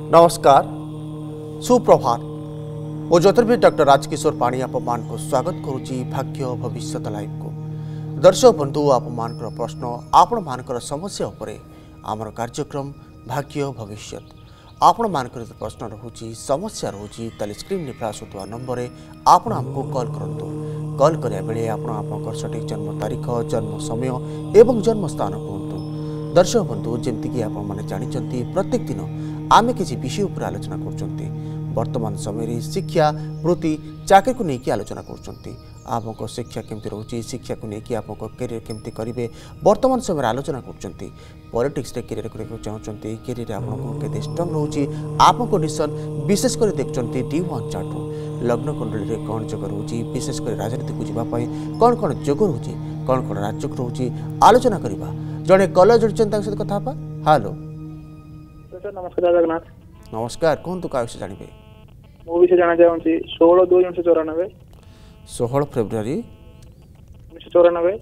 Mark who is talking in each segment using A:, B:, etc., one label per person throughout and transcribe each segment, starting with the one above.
A: नमस्कार सुप्रभात ओ ज्योतिर्विद डॉक्टर राजकिशोर पाणी आपमान को स्वागत करुच्ची भाग्य भविष्य लाइव को दर्शक बंधु आपमान प्रश्न आपण मानकर समस्या उपरे आमर कार्यक्रम भाग्य भविष्य आपण मानकर प्रश्न रोचे समस्या रोचे ताले स्क्रीन फ्लाश होता नंबर आपण हमको कॉल करंतु कॉल करिया बेले आपण आपनकर सटीक जन्म तारीख जन्म समय एवं जन्म स्थान कहतु दर्शक बंधु जमती कि आपण माने जानिचंती प्रत्येक दिन आमे किसी विषय उपर आलोचना करचंती वर्तमान समय शिक्षा वृत्ति चाकरी को लेकिन आलोचना करचंती आपको शिक्षा केमती रोचे शिक्षा को लेकिन आपको कैरियर केमती करेंगे वर्तमान समय आलोचना करचंती पॉलिटिक्स रे कैरियर करने चाहते कैरियर आपको केते स्ट्रांग रोचे आपको डिसीजन विशेष कर देखचंती D1 चार्ट लग्न कुंडली रे कौन जोग रोचे विशेष कर राजनीति को जीवाई कौन कौन जोग रोचे कौन कौन राजयोग रोचे आलोचना करवा जड़े कलर जोड़चन सहित कथा हेलो
B: नमस्कार जगन्नाथ।
A: नमस्कार कौन तो क्या विषय जानवे
B: मो विषय जाना चाहूँगी 16/2/1994
A: 16 फेब्रुआरी
B: 1994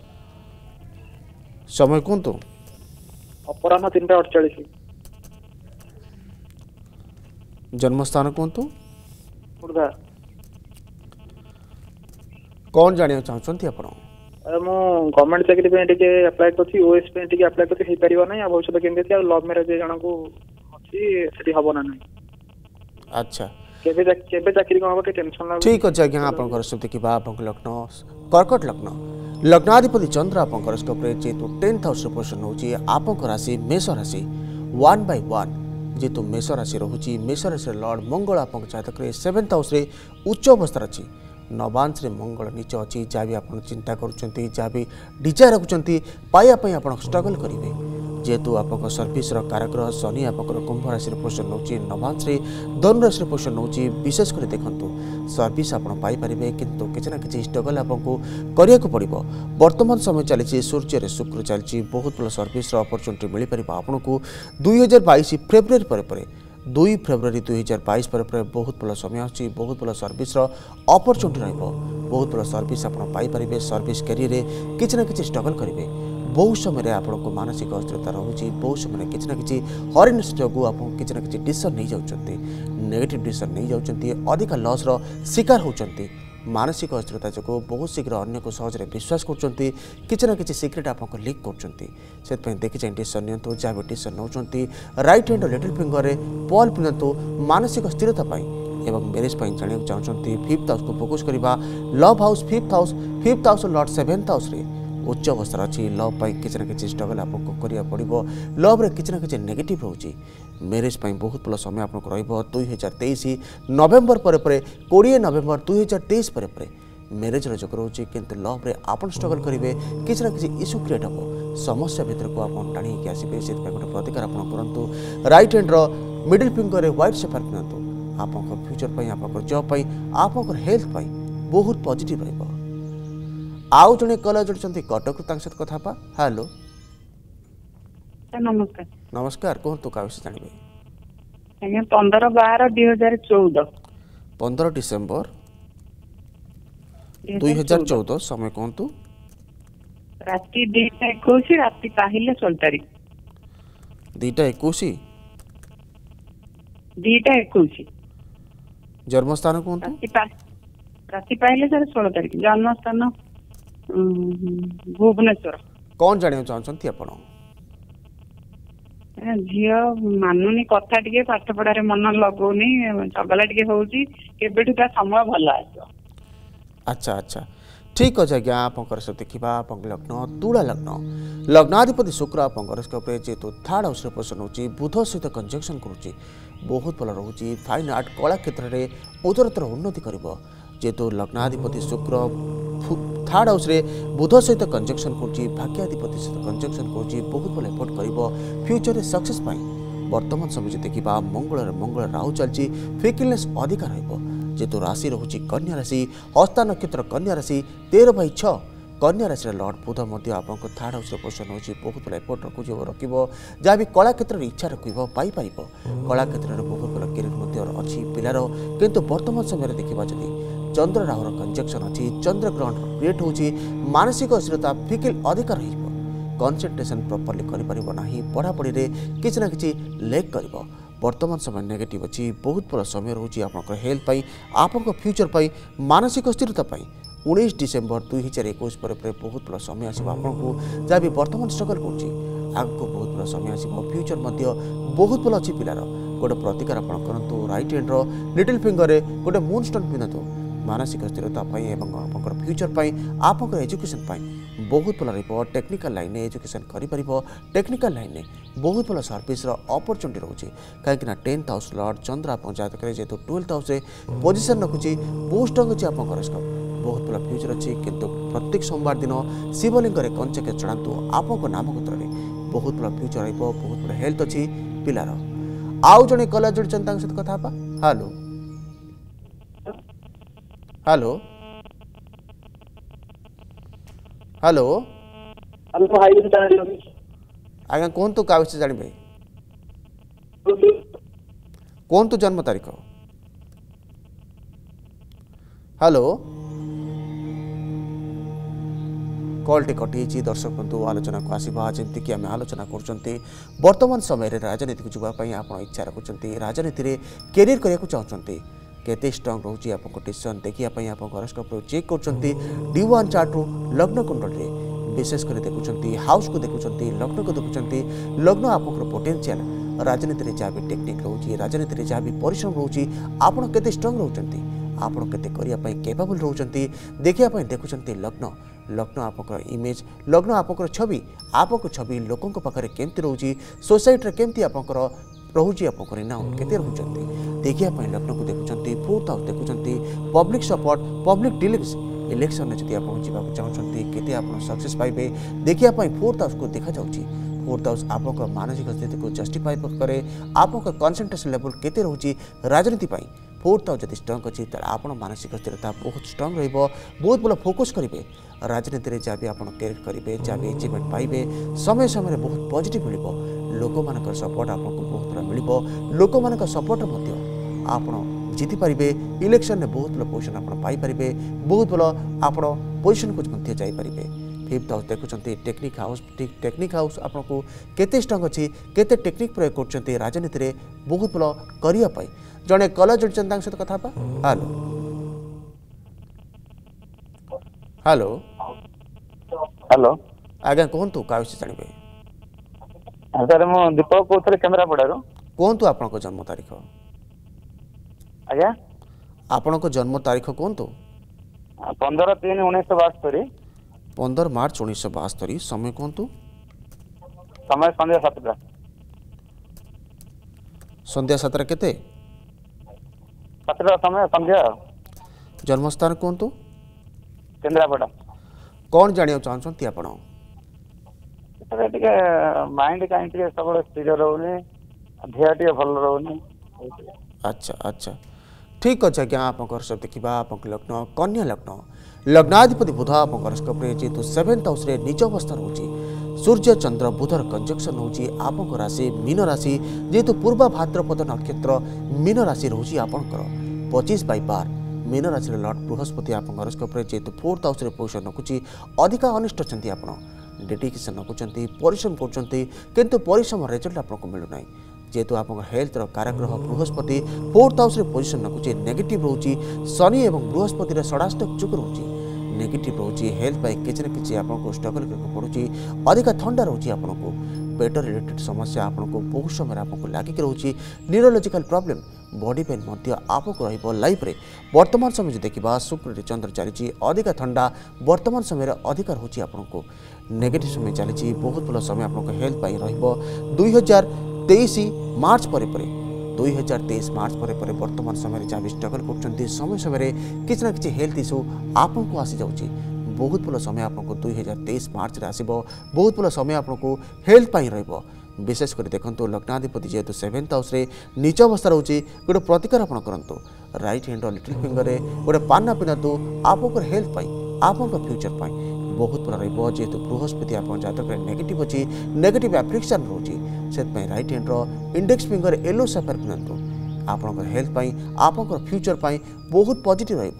A: समय कौन तो
B: अपराह 3:48
A: जन्मस्थान कौन तो
B: खुर्दा
A: कौन जाना चाहते आप
B: मु गवर्नमेंट चाकरी पे टिके अप्लाई करछि ओएस पे टिके अप्लाई करछि हे परिबो नै आ भविष्य केंद्र आ लव मैरिज जण को अछि सेठी हबो ना नै।
A: अच्छा
B: केबे चाकरी को हबो के टेंशन ना
A: ठीक अछि आज्ञा आपनकर सब देखिबा आपन लग्न कर्कट लग्न लग्नाधिपति चंद्र आपनकर स्कोप रे जेतु 10th हाउस पोजीशन होची आपनकर राशि मेष राशि 1/1 जेतु मेष राशि रहूची मेष राशि लॉर्ड मंगल आपन जातक रे 7th हाउस रे उच्च अवस्था अछि नवांश रे मंगल नीच अच्छी जहाँ भी आप चिंता करुँच जहाँ भी डिजायर रखुंट पाइबापी आप स्ट्रगल करेंगे जेहेतु आप सर्विस कारग्रह शनि आप कुंभ राशि पोषण नौ नवांश रे धनु राशि पोषण नौ विशेष कर देखु सर्विस आप पाइपर किंतु किसी ना कि स्ट्रगल आपको करने को पड़ो वर्तमान समय चली सूर्य शुक्र चलती बहुत भल सर्विस अपरचुनिटी मिल पार आपन को 2022 फेब्रुआरी पर 2 फेब्रुआरी 2022 पर बहुत भल समय आछि बहुत भल सर्विस अपरचुनिटी रहिबो बहुत भल सर्विस आप पाइपर सर्विस कैरियर किसी ना कि स्ट्रगल करेंगे बहुत समय आपको मानसिक अस्थिरता रोचे बहुत समय किसी ना कि हरिनिश जो आप किसी ना कि डिसीजन नहीं जाउछंती नेगेटिव डिसीजन नहीं जाउछंती अधिक लॉस रो शिकार होउछंती मानसिक अस्थिरता जो बहुत शीघ्र अन्य को सहजरे विश्वास करछंती किसी ना कि सिक्रेट आपको लीक करछंती से देखि चाहिए डिसीजन नियंतु जहाँ भी डिसीजन नौचंती राइट हैंड लिटिल फिंगर रे पॉल पिनंतु मानसिक स्थिरता पाई एवं मैरिज पाई जानिक चाहते 5th हाउस को फोकस करवा love house 5th house lord 7th house रे उच्च अवस्था अच्छी लव पाई किसी ना कि स्ट्रगल आपको करिया पड़ो लव रे किसी ना कि नेगेटिव रोचे मैरिज पाई बहुत भल समय आपको रहिबो 2023 नवेम्बर पर 20 नवेम्बर 2023 पर मैरिज जोग रोचे किंतु लव रे आपन स्ट्रगल करेंगे किसी ना कि इश्यू क्रिएट हम समस्या भीतर को आप टाणी आसबे से गोटे प्रतिकार आप करूँ राइट हैंड मिडिल फिंगर रे व्हाइट सेफर पिंधु आप फ्यूचर पाई आप जॉब पाई आप हेल्थ पाई बहुत पॉजिटिव रहिबो आउ जने कल जोड़छंती कटक सहित कथा पा हेलो
C: नमस्कार
A: नमस्कार कौन तो का विषय जानबे
C: आज्ञा 15/12/2014
A: 15 डिसेंबर 2014 समय कौन तो
C: राति 2:21 राति पाहिले 16 तारीख
A: 2:21
C: 2:21
A: जन्म स्थान कौन तो
C: राति पाहिले 16 तारीख जन्म स्थान भुवनेश्वर
A: कौन जानिया चाहछंती आपण
C: झियो मानुनी कथा टिके पाठ पढ़ारे मन लगौनी चगला टिके होउची केबेठु ता समय भल आसो
A: अच्छा अच्छा ठीक अच्छे आज्ञा आप सब देखा आप लग्न तुला लग्न लग्नाधिपति शुक्र आपंकर जेहेतु 3rd हाउस पोषण होची बुध सहित कंजक्शन करुच्ची बहुत भल रोचे फाइन आर्ट कला क्षेत्र में उत्तरोत्तर उन्नति कर जेहेतु लग्नाधिपति शुक्र 3rd हाउस बुध सहित कंजक्शन करुच्ची भाग्याधिपति सहित कंजक्शन करुच्ची बहुत भल एफर्ट कर फ्यूचर में सक्सेस पाई वर्तमान समय देखा मंगल राहु चलती फिकिलनेस अधिक जेहेतु राशि रोचे कन्या राशि हस्ता नक्षत्र कन्या राशि 13/6 कन्या राशि लॉर्ड बुध आपको 3rd हाउस पोषण होची बहुत भल एफर्ट रखिबो जहाँ भी कला क्षेत्र में इच्छा रखिबो पाई पारिबो कला क्षेत्र में बहुत भल कैरियर अच्छी पिलार किंतु वर्तमान समय देखा जदि चंद्र राहुर कंजक्शन अच्छी चंद्र ग्रहण क्रिएट होची मानसिक अस्थिरता फिकिल अधिक रहिबो कंसंट्रेशन प्रॉपर्ली करि परिबो नाही पढ़ापढ़ी रे किछि ना किछि लेक करिबो वर्तमान समय नेगेटिव अच्छी बहुत भल समय रोचे आपंकर हेल्थ आप फ्यूचर मानसिक स्थिरता 19 डिसेम्बर 2021 पर बहुत भल समय आसो आपको जहाँ भी वर्तमान स्ट्रगल करगको बहुत भल समय आसो फ्यूचर बहुत भल अच्छी पिलार गोटे प्रतिकार आप करूँ राइट हैंड्र लिटिल फिंगर गोटे मून स्टोन पिंधतु मानसिक स्थिरता आप फ्यूचर आप एजुकेशन बहुत भल रहा टेक्निकल लाइन एजुकेशन कर टेक्निकल लाइन बहुत भल सर्विस अपरचुनिटी रोचे कहीं 10th हाउस लॉर्ड चंद्र आप जातक जेहेतु 12th हाउस पोजिशन रखुच्छी बहुत स्ट्रंग अच्छी आप बहुत भल फ्यूचर अच्छी किंतु प्रत्येक सोमवार दिन शिवलिंग कंचके चढ़ातु आप नाम गोत्र में बहुत भल फ्यूचर बहुत भल हेल्थ अच्छी पिलार आउ जड़े कलर जोड़ी सहित कथा हेलो हेलो हेलो आज्ञा कहतु क्या विषय जानवे कहतु जन्म तारीख हेलो कॉल टी कटि दर्शक बंधु आलोचना को आसवा जमीक आम आलोचना कर वर्तमान समय राजनीति को जावाई आप इच्छा रखुंट राजनीति में कैरियर करने को चाहते केते स्ट्रंग रोचे आप डिसीजन देखापी आप हॉरोस्कोप चेक कर D1 चार्ट रु लग्न कुंडल विशेषकर देखुं हाउस को देखुं लग्न को देखुं लग्न आप पोटेंशियल राजनीति में जहाँ भी टेक्निक रोचे राजनीति में जहाँ भी परिश्रम रोचे आपड़ के स्ट्रंग रोच आपड़ के कैपेबल रोच देखापी देखुं लग्न लग्न आप इमेज लग्न आप छवि छवि लोकों पाखे केमती रोचे सोसाइटी केमती आप रोचे आप रिनाउंड केते रोचंती देखापी लग्न को देखुं 4th हाउस देखुं public support public dealings election में जब आप जावाक चाहते केते आप सक्सेस पाइबे देखापी 4th हाउस को देखा जाउची 4th हाउस आप मानसिक स्थिति को जस्टिफाई करे आप कंसंट्रेशन लेवल केते रोची राजनीति 4th हाउस जब स्ट्रंग अच्छी आप मानसिक स्थिरता बहुत स्ट्रंग बहुत भल फोकस करेंगे राजनीति में जहाँ भी आप कैरियर करेंगे जहाँ भी अचिवमेंट पाइबे समय समय बहुत पॉजिटिव मिल लोक मान सपोर्ट आपको बहुत भल मिल लोक मान सपोर्ट आप जीति पारे इलेक्शन में बहुत भल पोजिशन आपरे बहुत भल आप पोजिशन को जापरें 5th हाउस देखुं टेक्निक हाउस आपको केते स्ट्रंग अच्छी केते टेक्निक प्रयोग कर राजनीति में बहुत भल करने जड़े कलर जोड़ी सहित कथा हेलो हेलो
D: हेलो
A: आज्ञा कहतु क्या विषय जानवे
D: सर मु दीपक कौन केन्द्रापड़ारू
A: कहतु आपण जन्म तारीख
D: आज्ञा
A: आपण जन्म तारीख कहतु
D: 15/3/1972
A: 15 मार्च 1972 समय कहतु
D: समय संध्या 7टा
A: संध्या 7 केते
D: 7टा समय संध्या
A: जन्मस्थान कहतु
D: केन्द्रापड़ा
A: कौन जानिया चाहते आपण
D: माइंड कहीं सब स्थिर रोनी देह टे भल रोनी
A: अच्छा अच्छा ठीक अच्छे आज्ञा आप सब देखा आप लग्न कन्या लग्न लग्नाधिपति बुध आप जेहेतु 7th हाउस निज अवस्था रोचे सूर्य चंद्र बुधर कंजक्शन होची आप राशि मीन राशि जेहेतु पूर्वा भाद्रपद नक्षत्र मीन राशि रोचे आपंकर 25/12 मीन राशि लॉर्ड बृहस्पति आप हॉरोस्कोप जेहेतु 4th हाउस पोजिशन रखुच्छी अधिका अनिष्ट अच्छी आप डेडिकेशन रखुंट परिश्रम कर परिश्रम रिजल्ट आपको मिलूना जेहेतु आप हेल्थ काराग्रह बृहस्पति 4th हाउस पोजिशन रखुच्छे नेगेटिव रोचे शनि और बृहस्पति षडाष्टक जुग रोचे नेगेटिव रोचे हेल्थ किसी न कि आपको स्ट्रगल करने पड़ुची अधिका ठंडा रोचे आपको पेट रिलेटेड समस्या आपको बहुत समय आपको लगिक रोचे न्यूरोलॉजिकल प्रॉब्लम बॉडी पेन आपको लाइफ रे वर्तमान समय देखा शुक्र चंद्र चली अधिका ठंडा वर्तमान समय अधिकार रोचे आपको नेगेटिव समय चली बहुत भल समय आपको हेल्थ रहा 2023 मार्च पर 2023 मार्च पर वर्तमान समय जहाँ भी स्ट्रगल कर समय समय किसी न कि हेल्थ इश्यू आपको आसी जाऊँगी बहुत भल समय आपको 2023 मार्च रे आसब बहुत भल समय आपको हेल्थ रहा विशेषकर देखो लग्नाधिपति जेहेतु 7th हाउस नीच अवस्था रोचे गोटे प्रतिकार आप करूँ राइट हैंड लिटिल फिंगर गोटे पाना पिंधतु आप हेल्थ आप फ्यूचर बहुत भल रहा जेहेतु बृहस्पति आप जातक नेगेटिव अच्छी नेगेटिव एफ्लिक्शन रोचे से right hand index finger yellow sapphire पिंधतु आप हेल्थ आप फ्यूचर बहुत पॉजिटिव रहा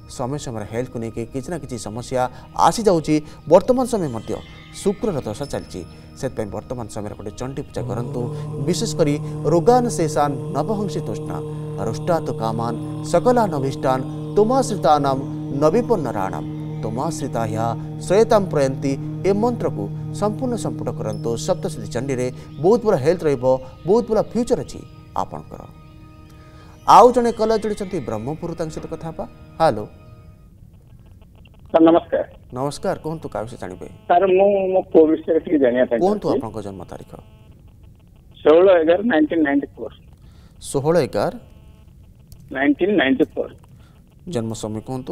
A: समय समय हेल्थ को लेकिन किसी ना किसी समस्या आसी जाऊँगी वर्तमान समय शुक्र दशा चलती से वर्तमान समय गोटे चंडी पूजा करूँ विशेषकर रोगान शेषान नवहंसी तोष्णा रुष्टात कामान सकला नभिष्टान तुमाश्रितानाम नविपन्नराणाम तुमाश्रिता श्रेयताम प्रयंती ए मंत्र को संपूर्ण संपुट करंतु सप्तशती चंडी रे बहुत बड़ा हेल्थ रहिबो बहुत बड़ा फ्यूचर अछि आपनकर आउ जने कल जोड़ी ब्रह्मपुर सहित कथा पा हेलो
D: सर नमस्कार
A: नमस्कार कहतु का विषय जानबे
D: सर मो पो विषय के जानिया था
A: कहतु आपन जन्म तारीख
D: 16/11/1994
A: 16/11/1994 जन्म समय कहतु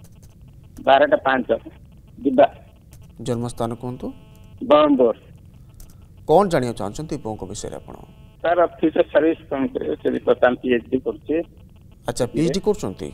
D: 12:05 दिबा
A: जन्म स्थान कहतु
D: बरमपुर
A: कौन जानिया चाहछंती पो को विषय आपण
D: सर फ्यूचर सर्विस कम करे से पतान पीएचडी करछे
A: अच्छा पीएचडी करछंती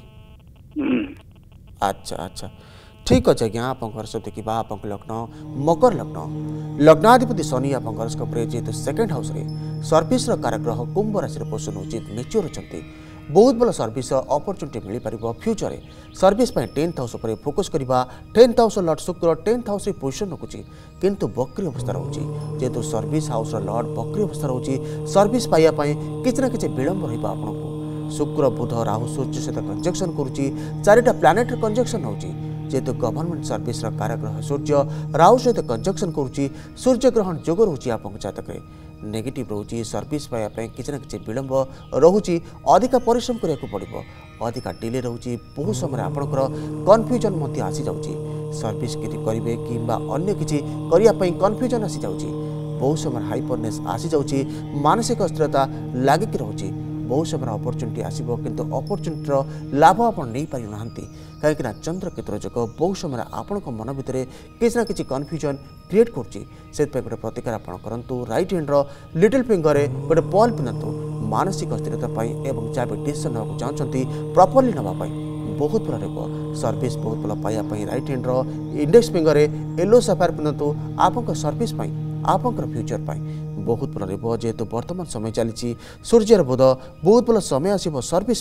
A: अच्छा अच्छा ठीक अच्छे आज्ञा आप सब देखा आप लग्न मकर लग्न लग्नाधिपति शनि आप जेहेतु सेकेंड हाउस रे सर्विस कारग्रह कुंभ राशि पोषण उचित मेच्योर अच्छा बहुत बड़ा सर्विस अपॉर्चुनिटी मिल पार फ्यूचर में सर्विस 10th हाउस पर फोकस करवा 10th हाउस लॉर्ड शुक्र 10th हाउस पोजिशन रखुच्छी किंतु बक्री अवस्था रोचे जेहेतु सर्विस हाउस लॉर्ड बक्री अवस्था रोचे सर्विस पाइबापी किसी ना कि विलंब रहा आपको शुक्र बुध राहु सूर्य सहित कंजक्शन करुच्ची 4टा प्लानेट कंजक्शन होची जेहेतु गवर्नमेंट सर्विस कारग्रह सूर्य राहु सहित कंजक्शन करुच्ची सूर्य ग्रहण जोग रोचे आप जातक नेगेटिव रोचे सर्विस पाइबापी किसी ना कि विलंब रोचे अधिक परिश्रम करने पड़ो अधिका डिले रोचे बहुत समय आपंकर कन्फ्यूजन आसी जाऊँगी सर्विस करेंगे कि अन्य किसी करने कन्फ्यूजन आसी जाऊँगी बहुत समय हाइपरनेस आसी जाऊँगी मानसिक अस्थिरता लगिक रोचे बहुत समय अपॉर्चुनिटी आसो किंतु अपॉर्चुनिटीर लाभ आप नहीं पारि ना कहीं चंद्र केतुर जोग बहुत समय आपण मन भितर किसी ना कि कन्फ्यूजन क्रिएट कर गोटे प्रतिकार आप करूँ राइट हैंड्र लिटिल फिंगर गोटे पल पिंधु मानसिक अस्थिरता एवं जहाँ भी डिसीजन नाक चाहते प्रॉपर्ली नापी बहुत भल रहा सर्विस बहुत भल पाइबापी राइट हैंड्र इंडेक्स फिंगर येलो सफायर पिंधु आप सर्विस आपंकर फ्यूचर बहुत भल रहा जेहेतु वर्तमान समय चली सूर्यर बोध बहुत भल समय आसो सर्विस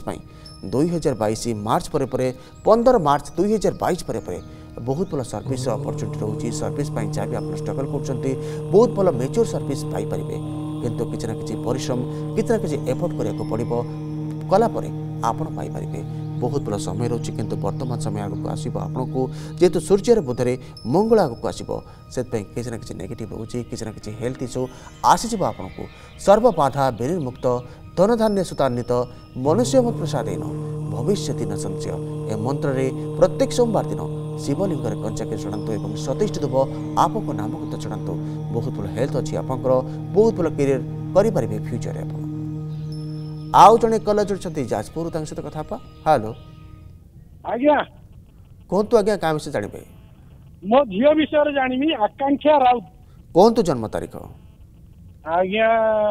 A: 2022 मार्च पर 15 मार्च 2022 पर बहुत भल सर्विस अपॉर्चुनिटी रोचे सर्विस जहाँ भी आप स्ट्रगल कर बहुत भल मेच्योर सर्विस पाइपर किंतु किसी ना कि परिश्रम किसी ना कि एफर्ट करने पड़ो कलापर आपण पाइपर बहुत भल समय रोचे किंतु वर्तमान समय आगक आसो आपन को जेहेतु सूर्यर बोधरे मंगल आगक आसो से किसी ना कि नेगेटिव रोचे किसी ना कि हेल्थ इश्यू आसीज आपन को सर्वबाधा विनिर्मुक्त धनधान्य सुतान्वित मनुष्य मत प्रसादेन भविष्य न संशय ए मंत्र रे प्रत्येक सोमवार दिन शिवलिंग कंचाके चढ़ातु और 27 दुब आपको नामकृत चढ़ातु बहुत भल हेल्थ अच्छी आपंकर बहुत भल कैरियर करेंगे फ्यूचर आप आउ जड़े कल जोड़ी जाजपुर सहित कथा पा हेलो
E: आज्ञा
A: कहतु आज्ञा क्या विषय जानवे
E: मो झील विषय जानी आकांक्षा राउत
A: कहतु जन्म तारीख
E: आज्ञा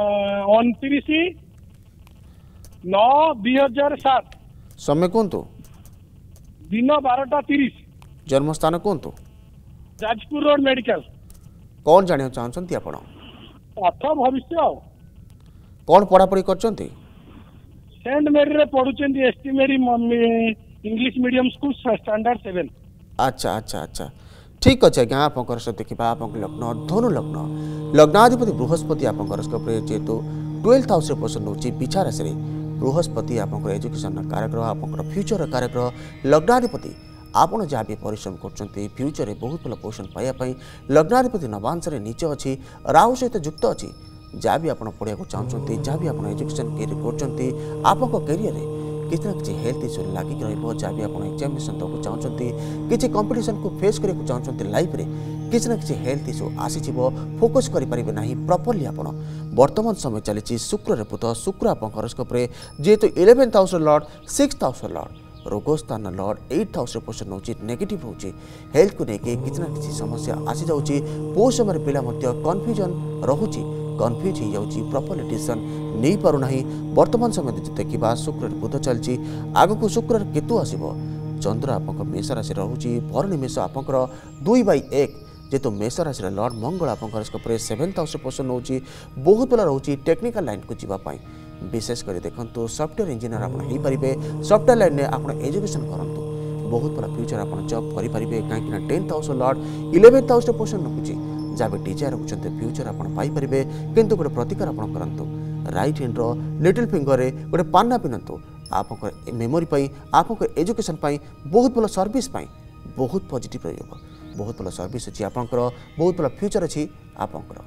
E: 29/9/2007
A: समय कहतु
E: दिन 12:30
A: जन्म स्थान कहतु
E: जाजपुर रोड मेडिकल
A: कौन जाना चाहते आप
E: पाठ भविष्य
A: कौन पढ़ापढ़ी कर
E: सेंट मेरी रे पढ़ुचंदी ST Mary English medium school standard 7
A: अच्छा अच्छा अच्छा ठीक अच्छे आज्ञा आप सब देखा आप लग्न धनु लग्न लग्नाधिपति बृहस्पति आप जेहेतु 12th हाउस पोषण होची बिछा राशि बृहस्पति आप एजुकेशन कारग्रह आप फ्यूचर कारग्रह लग्नाधिपति आपड़ जहाँ भी परिश्रम कर फ्यूचर में बहुत भल पोषण पाइबापी लग्नाधिपति नवांश नीच अच्छी राहु सहित युक्त अच्छी जहाँ भी आप पढ़ा चाहते जहाँ भी आप एजुकेशन कैरियर किसी ना कि हेल्थ इश्यू लगिक रहा भी आप एग्जामिनेशन देवाक चाहते किसी कंपटीशन को फेस करने चाहते लाइफ में किसी ना कि हेल्थ इश्यू आसीज फोकस करेंगे ना प्रॉपर्ली आप वर्तमान समय चली शुक्र बुध शुक्र आप जेहेतु 11th house Lord 6th house Lord रोग स्थान लॉर्ड 8th हाउस पोषण होची नेगेटिव रोचे हेल्थ को लेकिन किसी ना कि समस्या आसी जाऊँगी बहुत समय पिला कन्फ्यूजन रोचे कन्फ्यूज हो जाऊँगी प्रॉपर्ली डिसीजन नहीं पारना वर्तमान समय देखा शुक्र बुध चलती आगक शुक्र केतु आसो चंद्र आप मेष राशि रोचे भरणी मेष आपंकर 2/1 जेहेतु मेष राशि लॉर्ड मंगल आप 7th हाउस पोषण होची बहुत भल रोचे टेक्निकल लाइन को जीवाई विशेषकर देखो सॉफ्टवेयर इंजीनियर आप सॉफ्टवेयर लाइन में आप एजुकेशन करूँ बहुत बड़ा फ्यूचर आप जॉब करेंगे कहीं 10th house lord 11th house position रखुच्छी जहाँ भी डिजायर रखुच्च फ्यूचर आपरे किंतु गोटे प्रतिकार आप करूँ राइट हैंड लिटिल फिंगर रे गोटे पाना पिंधु आप मेमोरी आप एजुकेशन बहुत भल सर्विस बहुत पॉजिटिव रहा बहुत भल सर्विस अच्छी आपंकर बहुत भल फ्यूचर अच्छी आपंकर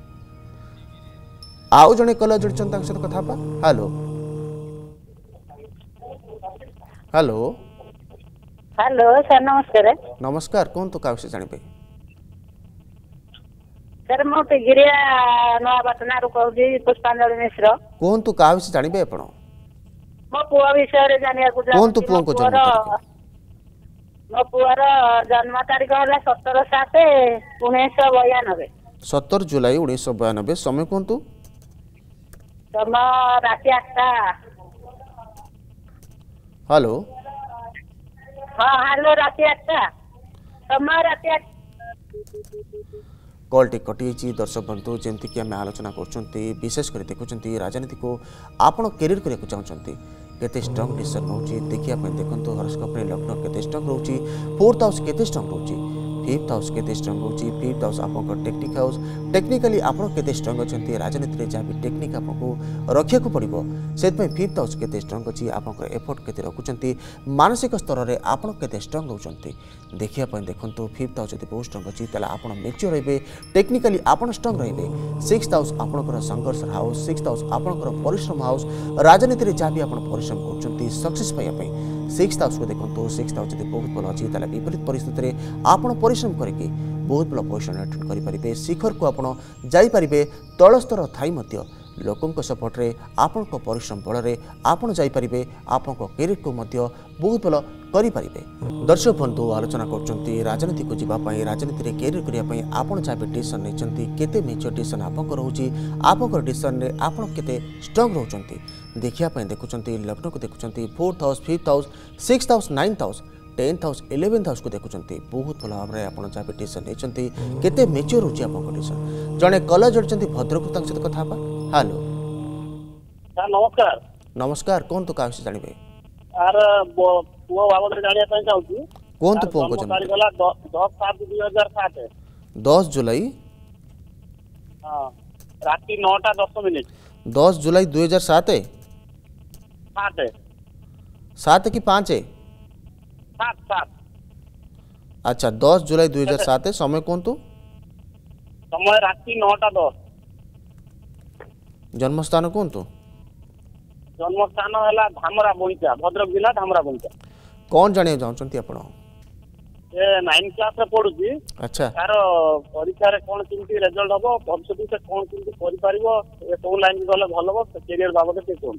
A: आउ जड़े कल जोड़ी सहित कथा हेलो हेलो
F: हेलो सर नमस्कार
A: नमस्कार कौन तो क्या जानते
F: सर मो टिगिरिया नवापाटना रु कहूँ पुष्पांजलि मिश्र
A: कौन तो क्या जानते आप
F: मो पुआ विषय जानिया
A: कौन तो पुआ को जन्म तारीख
F: मो पुआर जन्म तारीख है 17/7/1992
A: 17 जुलाई 1992 समय कौन तो
F: समय राति 8टा
A: हेलो
F: हाँ हेलो राति 8टा समय राति 8
A: कॉल टी कटि दर्शक बंधु जमती कि आम आलोचना कर विशेषकर देखुं राजनीति को आपण कैरियर करने चाहते केते स्ट्रॉन्ग डिसीजन रोचे देखिया देखो हॉरोस्कोप रे लग्न केते स्ट्रॉन्ग रोचे 4th हाउस केते स्ट्रॉन्ग रोचे 5th हाउस केते स्ट्रॉन्ग रोचे 5th हाउस आपको टेक्निक हाउस टेक्निकली आपण केते स्ट्रॉन्ग अच्छे राजनीति रे जहाँ भी टेक्निक आपको रखा पड़ो से 5th हाउस केते स्ट्रॉन्ग अच्छी आपको एफर्ट केते रखुंट मानसिक स्तर में आपण केते स्ट्रॉन्ग होती देखिया देखो 5th हाउस यदि बहुत स्ट्रॉन्ग अच्छी आप मेच्योर रही टेक्निकली आप स्ट्रॉन्ग रही 6th हाउस आपंकर संघर्ष हाउस 6th हाउस आपंकर परिश्रम हाउस राजनीति में जहाँ भी आप परिश्रम कर सक्सेस पाइबा 6th हाउस को देखो 6th हाउस यदि बहुत भल अच्छी विपरीत परिस्थिति में आप परिश्रम करके बहुत भल पोजिशन अटेंड करेंगे शिखर को आप जापारे तल स्तर थाई लोकों सपोर्ट रे आपण परिश्रम बल में आप जापारे आप कैरियर को बहुत भल करेंगे दर्शक बंधु आलोचना कर राजनीति को जीवाई राजनीति में कैरियर करने आप जहाँ भी डिसीजन नहीं केते मेच्योर डिसीजन आपंकर रोचे आपंकर डिसीजन में आप केते स्ट्रॉन्ग रोचंती देखिया देखुं लग्न को देखुं 4th house 5th house 6th house 9th house 10th house 11th house को देखुं बहुत भल भाव में आप जहाँ भी डिसीजन नहीं केते मेच्योर रोचे आप डिसीजन जड़े कलर जोड़ी भद्रक सहित कथा हेलो
G: नमस्कार
A: नमस्कार कौन तो क्या जानवे
G: यार पुओ बाबद जानिया ପାଇଁ ଚାହୁଛି
A: कौन तो पुओ को जन्म
G: तारीख होला 10/7/2007
A: 10 जुलाई
G: हां राति 9:10
A: 10 जुलाई 2007 7 कि 5 है
G: 7
A: अच्छा 10 जुलाई 2007 समय कौन तो
G: समय राति 9:10
A: जन्म स्थान कौन तो
G: जन्म स्थान है धामरा बोईचा भद्रक जिला धामरा बोईचा
A: कौन जानिया चाहते आपण
G: ए 9 क्लास रे पढुची
A: अच्छा
G: तार परीक्षा रे कोन किंती रिजल्ट हबो भविष्य से कोन किंती करि परिबो ए कोन लाइन गले भल हबो कैरियर बाबत से कोन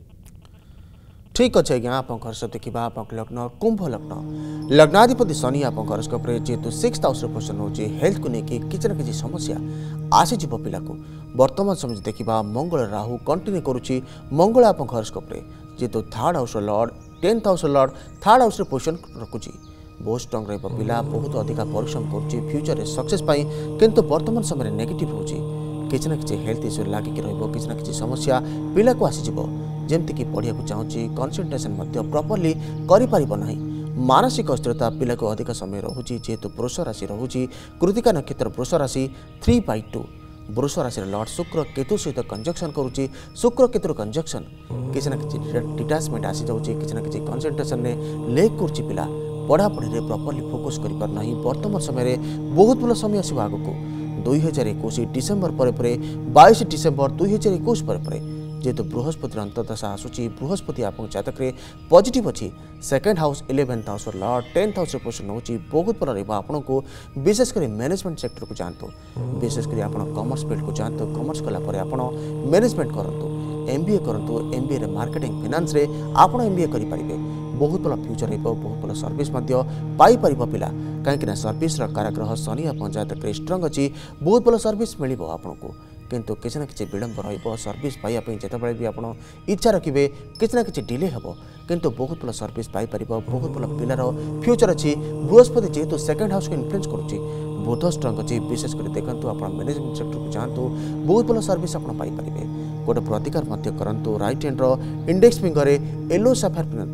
A: ठीक अच्छे आज्ञा आप सब देखा आप लग्न कुंभ लग्न लग्नाधिपति शनि आप हॉरोस्कोप रे जेतु 6th हाउस पोजिशन होची हेल्थ को लेकिन किसी न किसी समस्या आसीज पिला को वर्तमान समय देखा मंगल राहु कंटिन्यू करुच्ची मंगल आप हॉरोस्कोप रे जेतु 3rd house lord 10th house lord 3rd house position रखुची बहुत स्ट्रॉन्ग रहा पिला बहुत अधिक परिश्रम करुच्ची फ्यूचर रे सक्सेस पाई किंतु वर्तमान समय नेगेटिव रोची किसी न किसी हेल्थ इश्यू लागिक किसी न किसी समस्या पिला को आसीज जमती कि पढ़िया चाहूँगी कनसेंट्रेशन प्रॉपर्ली करें मानसिक अस्थिरता पिला को अधिक समय रोचे जेहेतु वृष राशि रोचे कृतिका नक्षत्र वृष राशि 3/2 वृष राशि लॉर्ड शुक्र केतु सहित कंजक्शन करुच्ची शुक्र केतुर कंजक्शन किसी न किसी डिटाचमेंट आसी जाऊँगी किसी न किसी कनसेंट्रेशन में लेक कर पिला पढ़ापढ़ी में प्रॉपर्ली फोकस कर वर्तमान समय बहुत भल समय आसो आग को 2021 डिसेम्बर पर 22 डिसेम्बर 2021 पर जेहेतु बृहस्पति अंतर्दशा आसूची बृहस्पति आप जातक पॉजिटिव अच्छी 2nd house 11th house lord 10th house position होची बहुत भल रहा आपन को विशेषकर मैनेजमेंट सेक्टर को जातु विशेषकर आप कॉमर्स फील्ड को जातु कॉमर्स कलापर आप मैनेजमेंट करूँ MBA करूँ MBA रे मार्केटिंग फाइनेंस रे आप MBA करेंगे बहुत भल फ्यूचर हो बहुत भल सर्विस पाई पिला कहीं सर्विस काराग्रह शनि आप जातक स्ट्रॉन्ग अच्छी बहुत भल सर्विस मिल आपको किंतु किसी न किसी विलंब सर्विस पाइबापी जितेबाला भी आप इच्छा रखिए किसी न किसी डिले हे किंतु बहुत भल सर्विस पाइपर बहुत भल पिलार फ्यूचर अच्छी बृहस्पति जेहेतु 2nd हाउस को इन्फ्लुएंस करुच्ची बुध स्ट्रॉन्ग अच्छी विशेषकर देखो आप मैनेजमेंट सेक्टर को जातु बहुत भल सर्विस आप पाइपर गोटे प्रतिकार करूँ right hand index finger yellow sapphire पिंधु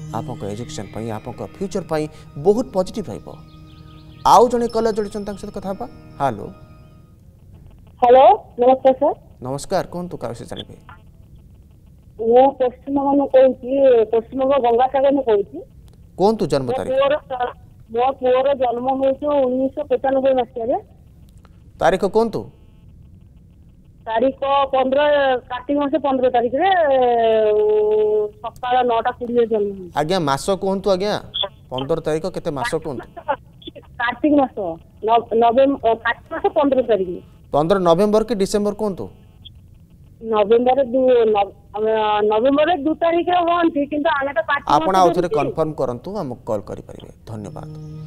A: आपन एजुकेशन पई आपन फ्यूचर पई बहुत पॉजिटिव रहइबो। आउ जने कल जोड़ी चंता सहित कथा बा। हेलो
F: हेलो नमस्कार सर।
A: नमस्कार कौन तो का से जानिबे?
F: ମୁଁ ପଶ୍ଚିମବଙ୍ଗ କହୁଛି ପଶ୍ଚିମବଙ୍ଗ ଗଙ୍ଗାସାଗର ମୁଁ କହୁଛି।
A: कौन तो जन्म तारीख?
F: ମୋ ପୁଅର ଜନ୍ମ ହେଉଛି 1995 ମସିହାରେ।
A: तारीख कौन तो?
F: ତାରିଖ 15 କାର୍ତ୍ତିକ ମାସ 15 ତାରିଖରେ ସକାଳ 9:20 ଜନ୍ମ ହେଇଛି।
A: आज्ञा मास कहतु आज्ञा 15 तारीख केते मास कहतु?
F: କାର୍ତ୍ତିକ ମାସ ନଭେମ୍ବର କାର୍ତ୍ତିକ ମାସ 15 ତାରିଖ।
A: 15 नवेम्बर कि डिसेम्बर कहतु?
F: ନଭେମ୍ବର 2 ତାରିଖରେ ହୁଅନ୍ତି କିନ୍ତୁ ଆମେ ତ
A: आपण आउ थरे कंफर्म करंतु हम कॉल करि परिबे। धन्यवाद।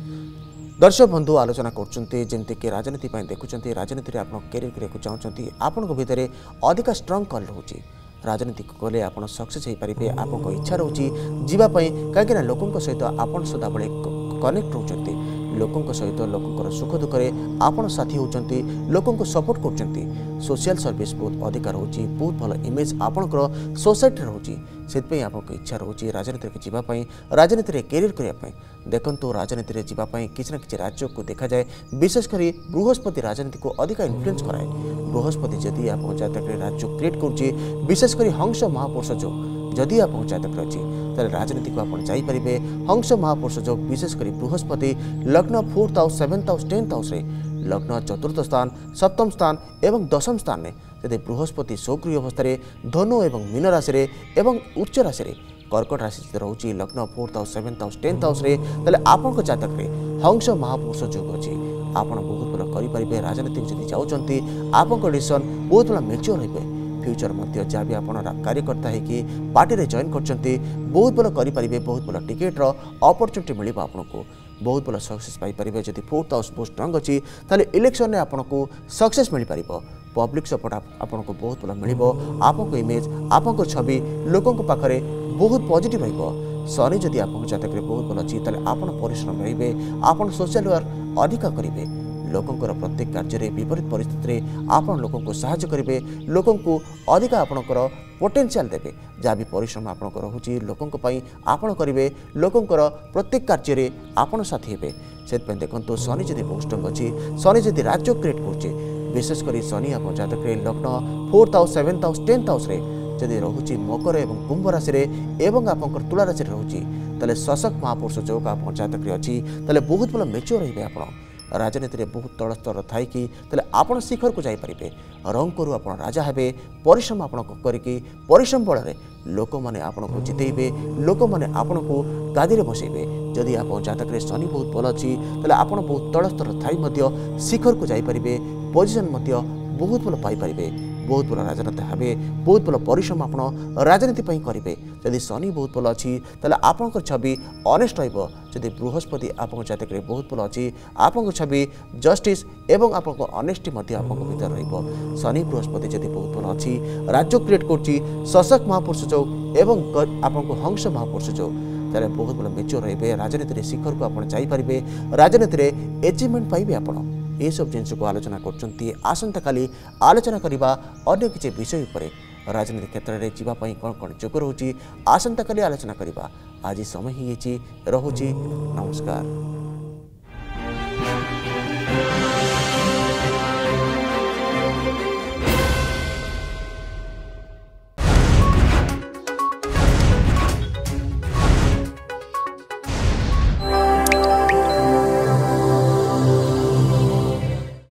A: दर्शक बंधु आलोचना करछंती जेमति कि राजनीति पय देखुछंती राजनीति रे आपण कैरियर करिया चाहछंती आपण को भितरे अधिक स्ट्रांग कॉल रहउची राजनीति को गले आपण सक्सेस हे परिबे आपण को इच्छा रहउची जीवा पय काकि ना लोकन सहित आपण सदा बळे कनेक्ट रहउचंती लोकन सहित लोकन सुख दुख रे आपण साथी होचंती लोकन को सपोर्ट करचंती सोशल सर्विस बहुत अधिक रहउची बहुत भलो इमेज आपनकर सोसाइटी रहउची सेत पय आपन इच्छा रहउची राजनीति के जीवा पय राजनीति रे कैरियर करिया पय देखंतु राजनीति रे जीवा पय किछ ना किछ राज्य को देखा जाए विशेष करी बृहस्पति राजनीति को अधिक इन्फ्लुएंस कराए बृहस्पति जदि आपन जातक रे राज्य क्रिएट करची विशेष करी हंस महापुरुष जो जदि आपन जातक रची ताले राजनीति को आपन जाई परिबे हंस महापुरुष जो विशेष करी बृहस्पति लग्न 4th house 7th house 10th house रे लग्न चतुर्थ स्थान सप्तम स्थान एवं दशम स्थान में यदि बृहस्पति सक्रिय अवस्था धनु एवं मीन राशि रे एवं उच्च राशि रे कर्कट राशि रोचे लग्न 4th house 7th house 10th house रे तले आपन जातक रे हंस महापुरुष जोग अछि आपन बहुत बड़ करि परिबे राजनीति जदि जाउचंती आपन डिसीजन बहुत बड़ मैच्योर होइबे फ्यूचर मध्य जहाँ भी आप कार्यकर्ता है कि पार्टी रे जॉइन करचंती बहुत बड़ करि परिबे बहुत बड़ टिकेट रो अपॉर्चुनिटी मिलिबा आपनको बहुत बड़ा सक्सेस पाई परिबे जदि 4th हाउस बहुत स्ट्रांग अछि ताले इलेक्शन रे आपनको सक्सेस मिली परिबो पब्लिक सपोर्ट आपनको बहुत बड़ा मिलिबो आपनको इमेज आपनको छवि लोकन को पाखरे बहुत पॉजिटिव रहइबो शनि जदि आपन जातक रे बहुत बड़ा अछि ताले आपन परिश्रम रहिबे आपन सोशल वर्क अधिक करिवे लोकंकर प्रत्येक कार्य रे विपरीत परिस्थिति रे आपन लोकन को सहायता करिवे लोकन को अधिक आपनकर पोटेंशियल देबे जहाँ भी परिश्रम आपनकर होची लोकन को पई आपन करिवे लोकंकर प्रत्येक कार्य रे आपन साथी हेबे सेत पे देखंतु शनि जदि बहुत स्ट्रांग अछि शनि जदि राज्य क्रिएट करचे विशेष करी शनि आपन जातक रे लग्न 4th house 7th house 10th house रे जदि रहुची मकर एवं कुंभ राशि रे एवं आपनकर तुला राशि रे रहुची तले सशक्त महापुरुष जोग आपन जातक रे अछि तले बहुत बड़ मैच्योर रहिबे आपन राजनीति रे बहुत तल स्तर थाई कि तले आपण शिखर को जाई परिबे रंग करू आपण राजा हेबे परिश्रम आपण को करिकि परिश्रम बळ रे लोक माने आपण को जितेइबे लोक माने आपण को गादी रे बसेइबे जदि आपण जातक रे शनि बहुत भल अछि तले आपण बहुत तल स्तर थाई मध्य शिखर को जाई परिबे पोजीशन मध्य बहुत भल पाई परिबे बहुत बड़ा राजनीति हेबे बहुत बड़ा परिश्रम आपण राजनीति पई करिवे जदि शनि बहुत भल अछि तले आपनकर छवि ऑनेस्ट रहइबो जदि बृहस्पति आपन जातक रे बहुत भल अछि आपन छवि जस्टिस एवं आपन ऑनेस्टी मध्य आपन भीतर रहइबो शनि बृहस्पति जदि बहुत भल अछि राज्य क्रिएट करछि सशक्त महापुरुष जो एवं आपन हंस महापुरुष जो तारे बहुत बड़ा मेच्योर रहइबे राजनीति रे शिखर को आपन जाई परिबे राजनीति रे अचीवमेंट पाइबे आपन ये सब जिनस को आलोचना करचंती आसंता काली आलोचना करिबा अन्य किछि विषय उपरे राजनीति क्षेत्र में जीवा पई कोन कोन जोग रहउची आसंता काली आलोचना करिबा आज समय ही रहुची नमस्कार।